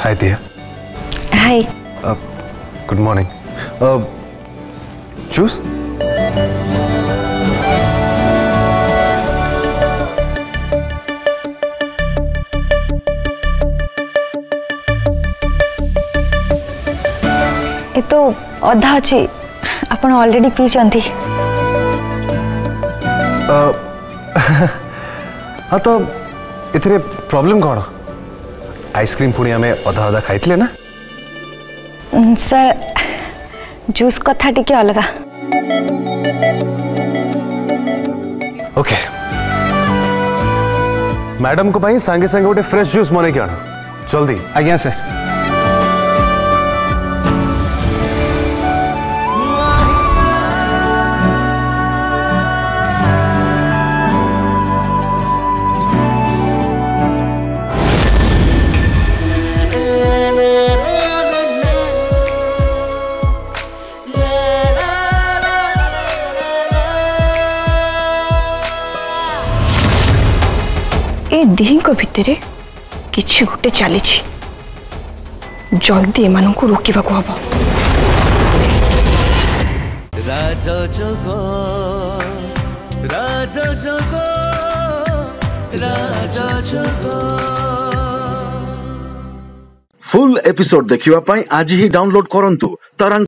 Hi, dear. Hi. Good morning. Juice? ये तो अधा अच्छी आपण ऑलरेडी पी चंती। हाँ तो इतने प्रॉब्लम कौन? आइसक्रीम पुणी आमे अधा अधा खाइतले ना? सर जूस कथा टिके अलगा। ओके मैडम को भाई सांगे सांगे गोटे फ्रेश जूस बने के आना जल्दी। आज्ञा सर। ए दिही को भितरे किछि गोटे चली जल्दी एमान को रोकवा को हबो। राजा जोगो राजा जोगो राजा जोगो। फुल एपिसोड देखिवा पाई आज ही डाउनलोड करंतु तरंग।